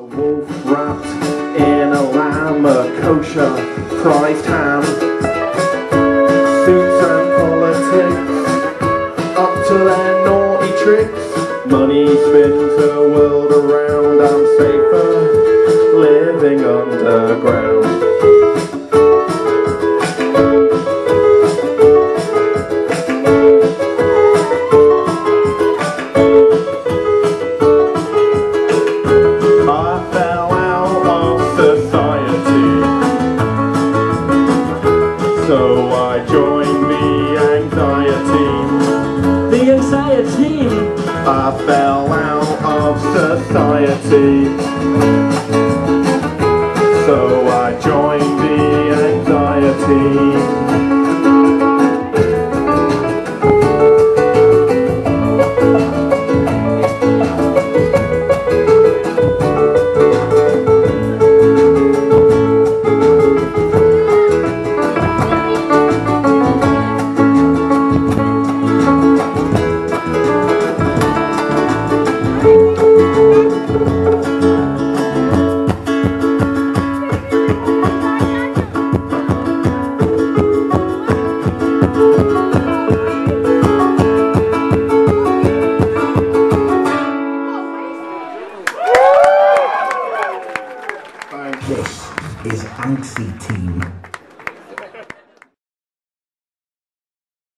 A wolf wrapped in a lamb, a kosher priced ham. Suits and politics, up to their naughty tricks. Money spins the world around, I'm safer living underground. So I joined the Anxieteam. The Anxieteam? I fell out of society. So I joined the Anxieteam. This is Anxieteam.